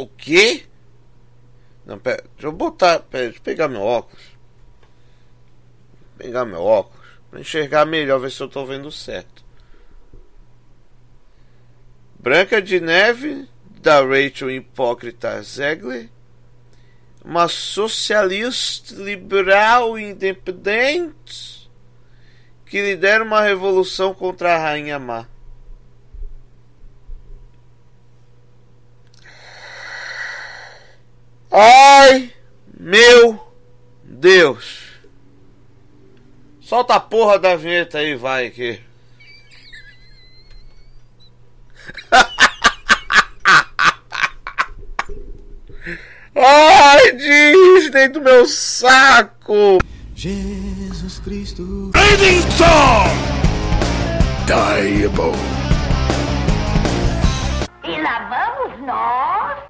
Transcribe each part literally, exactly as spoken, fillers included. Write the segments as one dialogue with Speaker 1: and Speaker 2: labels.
Speaker 1: O quê? Não, pera, deixa eu botar, pera, deixa eu pegar meu óculos. Pegar meu óculos pra enxergar melhor, ver se eu tô vendo certo. Branca de Neve, da Rachel Hipócrita Zegler. Uma socialista liberal independente que lidera uma revolução contra a Rainha Má. Ai, meu Deus. Solta a porra da vinheta aí, vai, aqui. Ai, Disney do meu saco.
Speaker 2: Jesus Cristo.
Speaker 3: Blazing Song. Diabo.
Speaker 4: E lá vamos nós.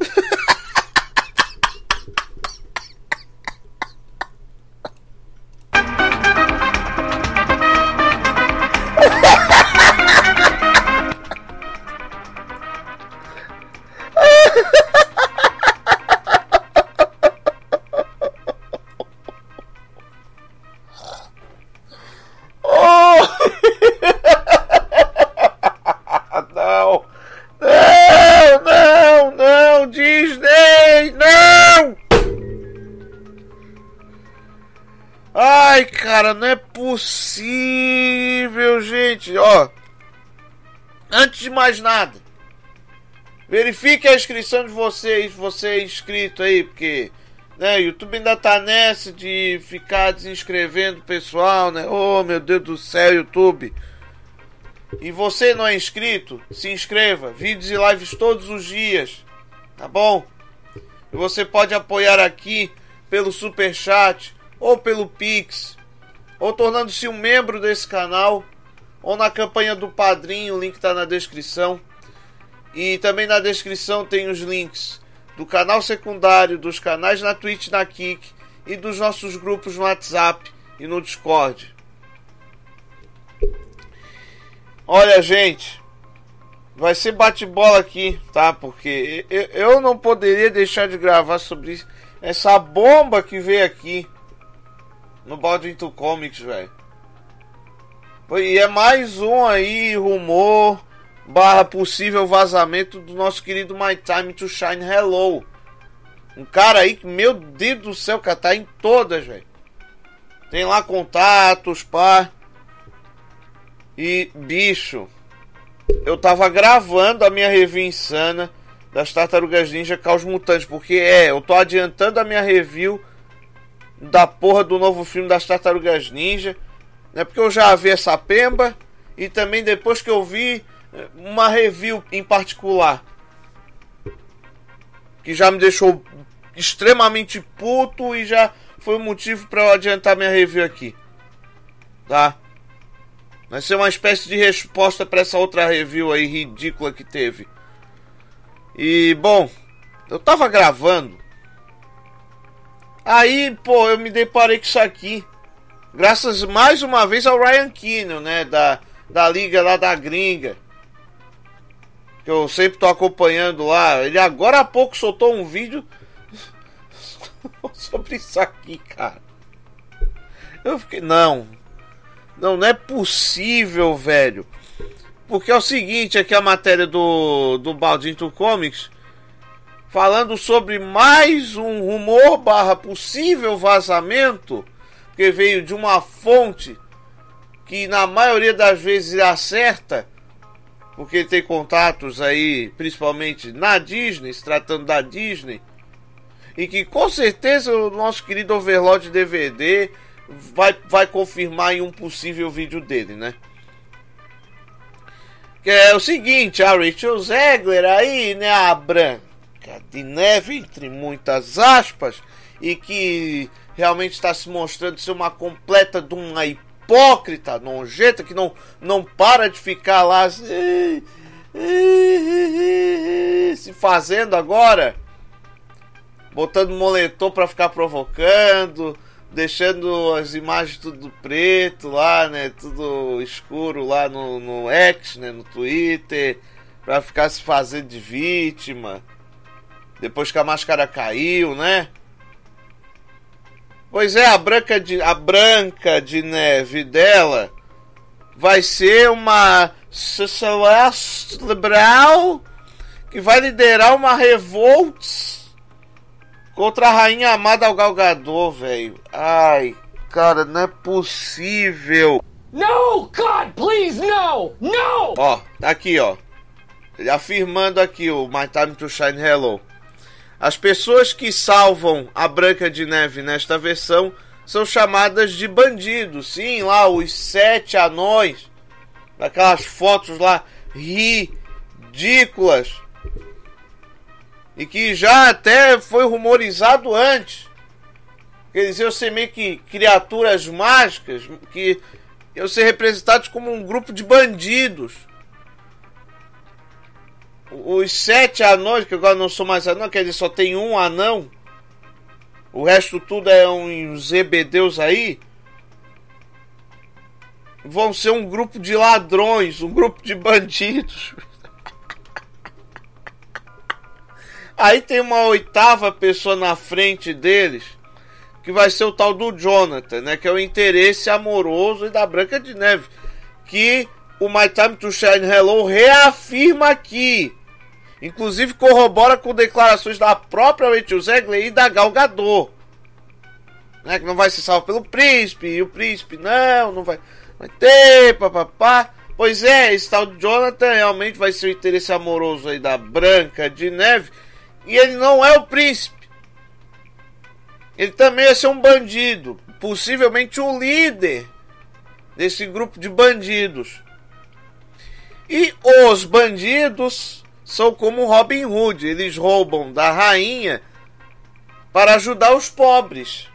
Speaker 1: Ai, cara, não é possível, gente. Ó, antes de mais nada, verifique a inscrição de vocês, você é inscrito aí, porque, né, o YouTube ainda tá nessa de ficar desinscrevendo o pessoal, né? Oh, meu Deus do céu, YouTube. E você não é inscrito? Se inscreva. Vídeos e lives todos os dias, tá bom? E você pode apoiar aqui pelo Superchat ou pelo Pix, ou tornando-se um membro desse canal, ou na campanha do Padrinho, o link está na descrição. E também na descrição tem os links do canal secundário, dos canais na Twitch, na Kick, e dos nossos grupos no WhatsApp e no Discord. Olha, gente, vai ser bate-bola aqui, tá? Porque eu não poderia deixar de gravar sobre isso, essa bomba que veio aqui no Baldwin Comics, velho. E é mais um aí, rumor barra possível vazamento do nosso querido My Time to Shine Hello. Um cara aí que, meu Deus do céu, cara, tá em todas, velho. Tem lá contatos, pá. E, bicho, eu tava gravando a minha review insana das Tartarugas Ninja Caos Mutantes. Porque, é, eu tô adiantando a minha review da porra do novo filme das Tartarugas Ninja, né? Porque eu já vi essa pemba. E também depois que eu vi uma review em particular que já me deixou extremamente puto e já foi o motivo para eu adiantar minha review aqui, tá? Vai ser uma espécie de resposta para essa outra review aí ridícula que teve. E, bom, eu tava gravando, aí, pô, eu me deparei com isso aqui, graças mais uma vez ao Ryan Kinel, né, da, da liga lá da gringa, que eu sempre tô acompanhando lá. Ele agora há pouco soltou um vídeo sobre isso aqui, cara. Eu fiquei, não, não, não é possível, velho. Porque é o seguinte, aqui a matéria do, do Baldwin Comics, falando sobre mais um rumor barra possível vazamento, que veio de uma fonte que na maioria das vezes acerta, porque tem contatos aí, principalmente na Disney, se tratando da Disney, e que com certeza o nosso querido Overlord D V D vai, vai confirmar em um possível vídeo dele, né? Que é o seguinte, a Rachel Zegler aí, né, a Branca de Neve, entre muitas aspas, e que realmente está se mostrando ser uma completa de uma hipócrita, nojenta, que não, não para de ficar lá se fazendo agora, botando moletom para ficar provocando, deixando as imagens tudo preto lá, né, tudo escuro lá no, no X, né, no Twitter, para ficar se fazendo de vítima, depois que a máscara caiu, né? Pois é, a Branca de, a Branca de Neve dela vai ser uma Celeste liberal que vai liderar uma revolta contra a rainha amada ao Gal Gadot, velho. Ai, cara, não é possível.
Speaker 3: No, God, please, no, no!
Speaker 1: Ó, tá aqui, ó. Ele afirmando aqui o My Time to Shine Hello. As pessoas que salvam a Branca de Neve nesta versão são chamadas de bandidos. Sim, lá os sete anões. Daquelas fotos lá ridículas. E que já até foi rumorizado antes. Quer dizer, eu ser meio que criaturas mágicas que iam ser representados como um grupo de bandidos. Os sete anões, que agora não sou mais anão, quer dizer, só tem um anão. O resto tudo é uns zebedeus aí. Vão ser um grupo de ladrões, um grupo de bandidos. Aí tem uma oitava pessoa na frente deles, que vai ser o tal do Jonathan, né? Que é o interesse amoroso da Branca de Neve. Que o My Time to Shine Hello reafirma aqui. Inclusive corrobora com declarações da própria Rachel Zegler e da Gal Gadot, né? Que não vai ser salvo pelo príncipe. E o príncipe não, não vai, vai ter, papapá. Pois é, esse tal de Jonathan realmente vai ser o interesse amoroso aí da Branca de Neve. E ele não é o príncipe. Ele também vai ser um bandido. Possivelmente o líder desse grupo de bandidos. E os bandidos são como Robin Hood. Eles roubam da rainha para ajudar os pobres.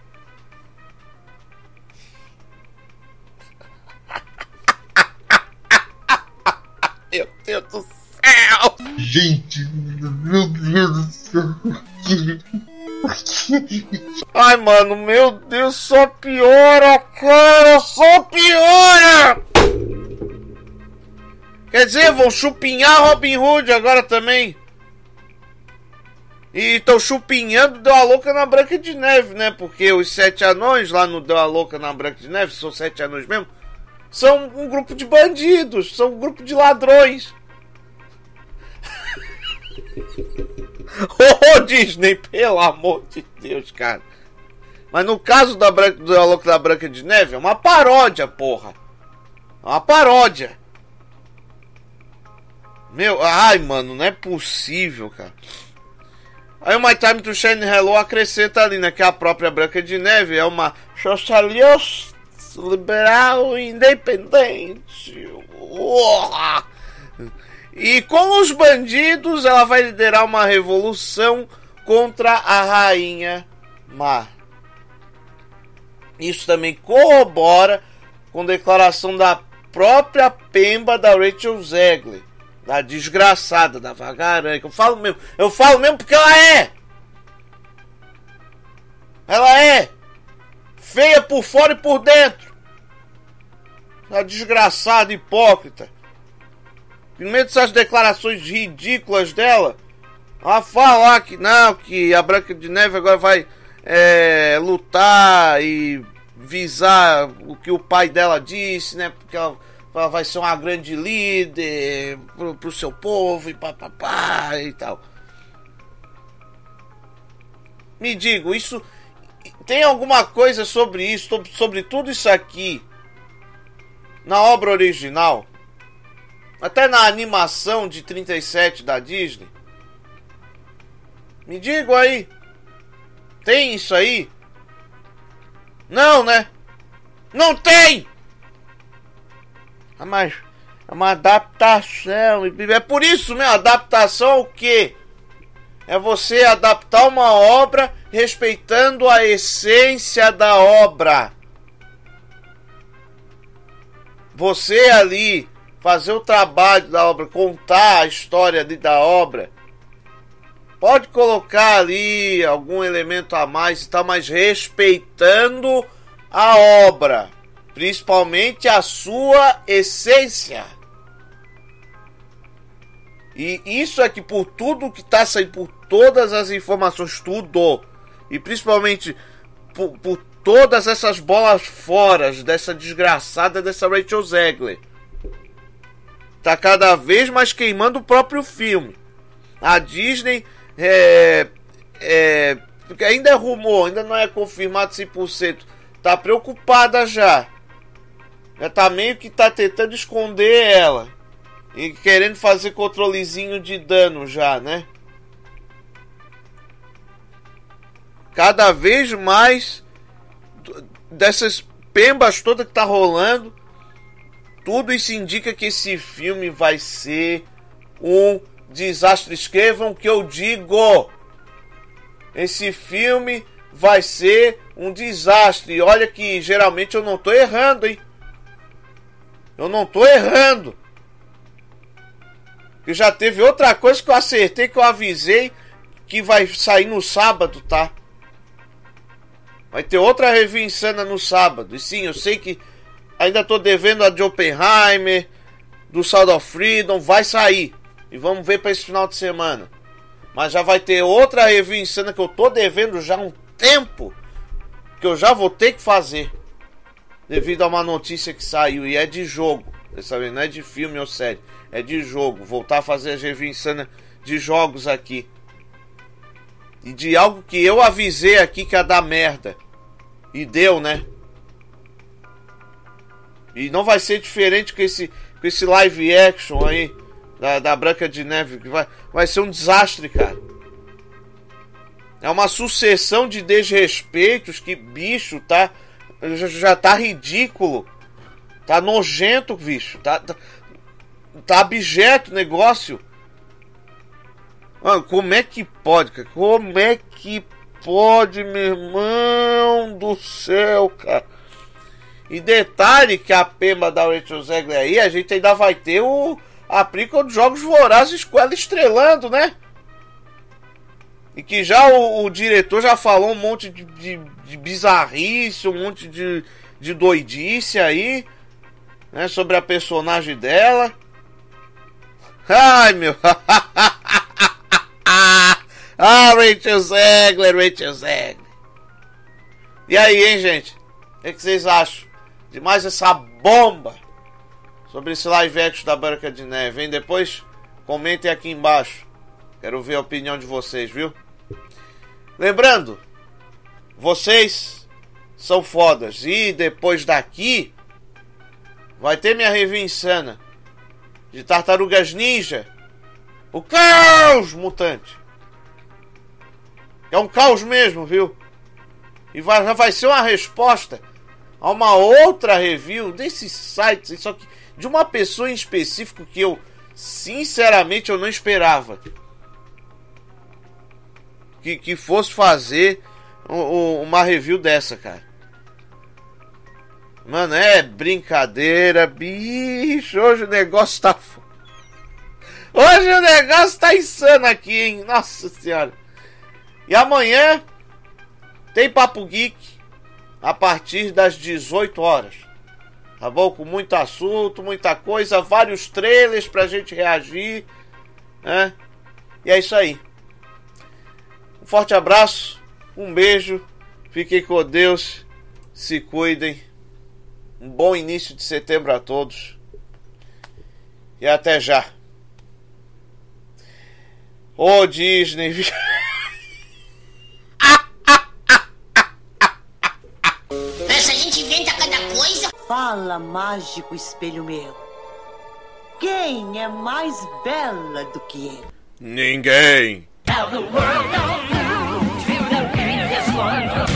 Speaker 1: Meu Deus do céu!
Speaker 5: Gente, meu Deus do céu.
Speaker 1: Ai, mano, meu Deus, só piora, cara, só piora! Quer dizer, vão chupinhar Robin Hood agora também. E estão chupinhando Deu a Louca na Branca de Neve, né? Porque os sete anões lá no Deu a Louca na Branca de Neve, são sete anões mesmo, são um grupo de bandidos, são um grupo de ladrões. Ô oh, Disney, pelo amor de Deus, cara. Mas no caso da Branca, do Louco da Branca de Neve, é uma paródia, porra. É uma paródia. Meu, ai, mano, não é possível, cara. Aí o My Time to Shine Hello acrescenta ali, né, que a própria Branca de Neve é uma socialista, liberal e independente. Uou! E com os bandidos, ela vai liderar uma revolução contra a Rainha Má. Isso também corrobora com declaração da própria Pemba da Rachel Zegler, da desgraçada, da vagaranha. Eu falo mesmo, eu falo mesmo porque ela é. Ela é feia por fora e por dentro. A desgraçada, hipócrita. No meio dessas declarações ridículas dela, ela fala que não, que a Branca de Neve agora vai é, lutar e visar o que o pai dela disse, né? Porque ela, ela vai ser uma grande líder pro, pro seu povo e papapá e tal. Me digo, isso tem alguma coisa sobre isso, sobre, sobre tudo isso aqui na obra original? Até na animação de trinta e sete da Disney? Me diga aí. Tem isso aí? Não, né? Não tem! Ah, mas é uma adaptação. É por isso mesmo, adaptação é o quê? É você adaptar uma obra respeitando a essência da obra. Você ali fazer o trabalho da obra, contar a história ali da obra, pode colocar ali algum elemento a mais e tal, mas respeitando a obra, principalmente a sua essência. E isso é que por tudo que tá saindo, por todas as informações, tudo, e principalmente por, por todas essas bolas fora dessa desgraçada dessa Rachel Zegler, tá cada vez mais queimando o próprio filme. A Disney é, é, porque ainda é rumor, ainda não é confirmado cem por cento, tá preocupada já. Já tá meio que tá tentando esconder ela e querendo fazer controlezinho de dano já, né? Cada vez mais dessas pembas todas que tá rolando, tudo isso indica que esse filme vai ser um desastre. Escrevam o que eu digo. Esse filme vai ser um desastre. E olha que geralmente eu não tô errando, hein? Eu não tô errando. Que já teve outra coisa que eu acertei, que eu avisei que vai sair no sábado, tá? Vai ter outra review insana no sábado. E sim, eu sei que ainda tô devendo a de Oppenheimer, do Sound of Freedom, vai sair. E vamos ver para esse final de semana. Mas já vai ter outra review insana que eu tô devendo já há um tempo, que eu já vou ter que fazer, devido a uma notícia que saiu. E é de jogo, sabe? Não é de filme ou série, é de jogo. Voltar a fazer a review insana de jogos aqui. E de algo que eu avisei aqui que ia dar merda. E deu, né? E não vai ser diferente com esse, com esse live action aí da, da Branca de Neve. Que vai, vai ser um desastre, cara. É uma sucessão de desrespeitos. Que bicho, tá? Já, já tá ridículo. Tá nojento, bicho. Tá, tá, tá abjeto o negócio. Mano, como é que pode, cara? Como é que pode, meu irmão do céu, cara? E detalhe que a pemba da Rachel Zegler aí, a gente ainda vai ter o a prequel de Jogos Vorazes com ela estrelando, né? E que já o, o diretor já falou um monte de, de, de bizarrice, um monte de, de doidice aí, né? Sobre a personagem dela. Ai, meu... Ah, Rachel Zegler, Rachel Zegler. E aí, hein, gente? O que, que vocês acham de mais essa bomba sobre esse live action da Branca de Neve, hein? Depois comentem aqui embaixo. Quero ver a opinião de vocês, viu? Lembrando, vocês são fodas. E depois daqui vai ter minha review insana de Tartarugas Ninja, o Caos Mutante. É um caos mesmo, viu? E vai, já vai ser uma resposta a uma outra review desses sites, só que de uma pessoa em específico que eu, sinceramente, eu não esperava que, que fosse fazer um, um, uma review dessa, cara. Mano, é brincadeira, bicho. Hoje o negócio tá... Hoje o negócio tá insano aqui, hein? Nossa senhora. E amanhã tem Papo Geek a partir das dezoito horas. Tá bom? Com muito assunto, muita coisa, vários trailers pra gente reagir, né? E é isso aí. Um forte abraço, um beijo, fiquem com Deus, se cuidem. Um bom início de setembro a todos. E até já. Ô Disney...
Speaker 6: Essa gente inventa cada coisa.
Speaker 7: Fala, mágico espelho meu. Quem é mais bela do que eu?
Speaker 1: Ninguém.
Speaker 3: How the world don't move to the beat of this one.